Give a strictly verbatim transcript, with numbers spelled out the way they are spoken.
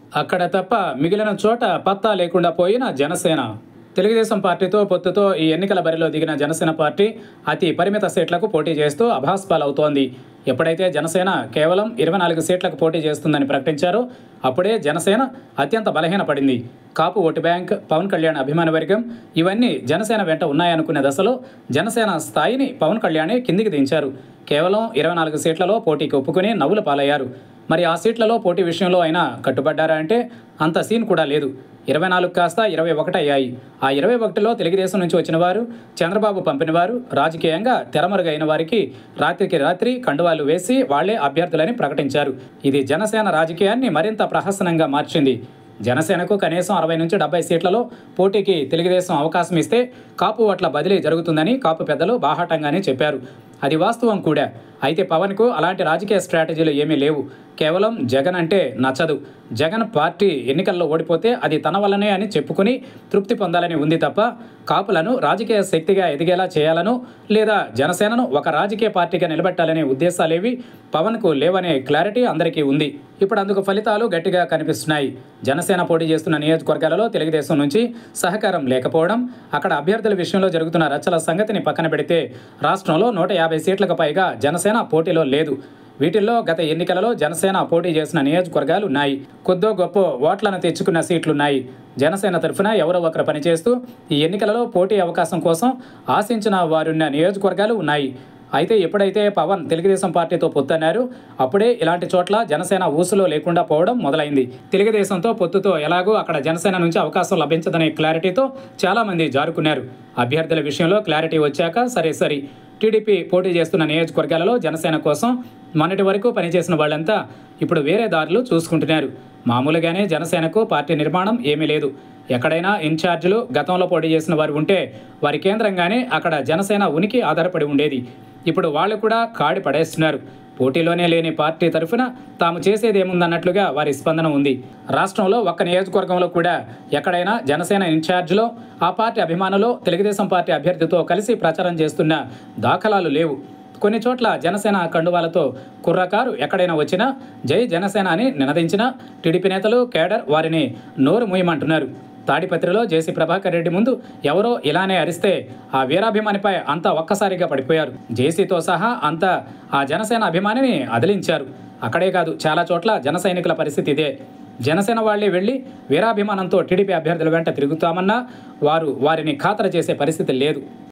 అక్కడ తప్ప మిగిలిన చోట పత్తా లేకుండా పోయిన జనసేన. తెలుగుదేశం పార్టీతో పొత్తుతో ఈ ఎన్నికల బరిలో దిగిన జనసేన పార్టీ అతి పరిమిత సీట్లకు పోటీ చేస్తూ అభాస్పాలవుతోంది. ఎప్పుడైతే జనసేన కేవలం ఇరవై నాలుగు సీట్లకు పోటీ చేస్తుందని ప్రకటించారో అప్పుడే జనసేన అత్యంత బలహీనపడింది. కాపు ఓటు బ్యాంక్, పవన్ కళ్యాణ్ అభిమాన వర్గం ఇవన్నీ జనసేన వెంట ఉన్నాయనుకునే దశలో జనసేన స్థాయిని పవన్ కళ్యాణే కిందికి దించారు. కేవలం ఇరవై నాలుగు సీట్లలో పోటీకి ఒప్పుకుని నవ్వుల పాలయ్యారు. మరి ఆ సీట్లలో పోటీ విషయంలో అయినా కట్టుబడ్డారా అంటే అంత సీన్ కూడా లేదు. ఇరవై నాలుగు కాస్త ఇరవై ఒకటి అయ్యాయి. ఆ ఇరవై ఒకటిలో తెలుగుదేశం నుంచి వచ్చిన వారు, చంద్రబాబు పంపిన వారు, రాజకీయంగా తెరమరుగైన వారికి రాత్రికి రాత్రి కండువాలు వేసి వాళ్లే అభ్యర్థులని ప్రకటించారు. ఇది జనసేన రాజకీయాన్ని మరింత ప్రహసనంగా మార్చింది. జనసేనకు కనీసం అరవై నుంచి డెబ్బై సీట్లలో పోటీకి తెలుగుదేశం అవకాశం ఇస్తే కాపు ఓట్ల బదిలీ జరుగుతుందని కాపు పెద్దలు బాహాటంగానే చెప్పారు. అది వాస్తవం కూడా. అయితే పవన్కు అలాంటి రాజకీయ స్ట్రాటజీలు ఏమీ లేవు. కేవలం జగన్ అంటే నచ్చదు. జగన్ పార్టీ ఎన్నికల్లో ఓడిపోతే అది తన వల్లనే అని చెప్పుకుని తృప్తి పొందాలని ఉంది తప్ప కాపులను రాజకీయ శక్తిగా ఎదిగేలా చేయాలను లేదా జనసేనను ఒక రాజకీయ పార్టీగా నిలబెట్టాలనే ఉద్దేశాలేవి పవన్కు లేవనే క్లారిటీ అందరికీ ఉంది. ఇప్పుడు అందుకు ఫలితాలు గట్టిగా కనిపిస్తున్నాయి. జనసేన పోటీ చేస్తున్న నియోజకవర్గాలలో తెలుగుదేశం నుంచి సహకారం లేకపోవడం, అక్కడ అభ్యర్థుల విషయంలో జరుగుతున్న రచ్చల సంగతిని పక్కన పెడితే రాష్ట్రంలో నూట యాభై సీట్లకు పైగా జనసేన పోటీలో లేదు. వీటిల్లో గత ఎన్నికలలో జనసేన పోటీ చేసిన నియోజకవర్గాలు ఉన్నాయి. కొద్దో గొప్ప ఓట్లను తెచ్చుకున్న సీట్లున్నాయి. జనసేన తరఫున ఎవరో ఒకరు పనిచేస్తూ ఈ ఎన్నికలలో పోటీ అవకాశం కోసం ఆశించిన వారున్న నియోజకవర్గాలు ఉన్నాయి. అయితే ఎప్పుడైతే పవన్ తెలుగుదేశం పార్టీతో పొత్తన్నారు అప్పుడే ఇలాంటి చోట్ల జనసేన ఊసులో లేకుండా పోవడం మొదలైంది. తెలుగుదేశంతో పొత్తుతో ఎలాగో అక్కడ జనసేన నుంచి అవకాశం లభించదనే క్లారిటీతో చాలామంది జారుకున్నారు. అభ్యర్థుల విషయంలో క్లారిటీ వచ్చాక సరే సరి టీడీపీ పోటీ చేస్తున్న నియోజకవర్గాలలో జనసేన కోసం మొన్నటి వరకు పనిచేసిన వాళ్ళంతా ఇప్పుడు వేరే దారులు చూసుకుంటున్నారు. మామూలుగానే జనసేనకు పార్టీ నిర్మాణం ఏమీ లేదు. ఎక్కడైనా ఇన్ఛార్జీలు గతంలో పోటీ చేసిన వారు ఉంటే వారి కేంద్రంగానే అక్కడ జనసేన ఉనికి ఆధారపడి ఉండేది. ఇప్పుడు వాళ్ళు కూడా కాడి పడేస్తున్నారు. పోటీలోనే లేని పార్టీ తరఫున తాము చేసేదేముందన్నట్లుగా వారి స్పందన ఉంది. రాష్ట్రంలో ఒక్క నియోజకవర్గంలో కూడా ఎక్కడైనా జనసేన ఇన్ఛార్జిలో ఆ పార్టీ అభిమానులు తెలుగుదేశం పార్టీ అభ్యర్థితో కలిసి ప్రచారం చేస్తున్న దాఖలాలు లేవు. కొన్ని చోట్ల జనసేన కండువాలతో కుర్రకారు ఎక్కడైనా వచ్చినా జై జనసేన అని నినదించినా టీడీపీ నేతలు కేడర్ వారిని నోరు మూయమంటున్నారు. తాడిపత్రిలో జేసీ ప్రభాకర్ రెడ్డి ముందు ఎవరో ఇలానే అరిస్తే ఆ వీరాభిమానిపై అంతా ఒక్కసారిగా పడిపోయారు. జేసీతో సహా అంతా ఆ జనసేన అభిమానిని అదిలించారు. అక్కడే కాదు, చాలా చోట్ల జన సైనికుల పరిస్థితి ఇదే. జనసేన వాళ్లే వెళ్లి వీరాభిమానంతో టీడీపీ అభ్యర్థుల వెంట తిరుగుతామన్నా వారు వారిని ఖాతరు చేసే పరిస్థితి లేదు.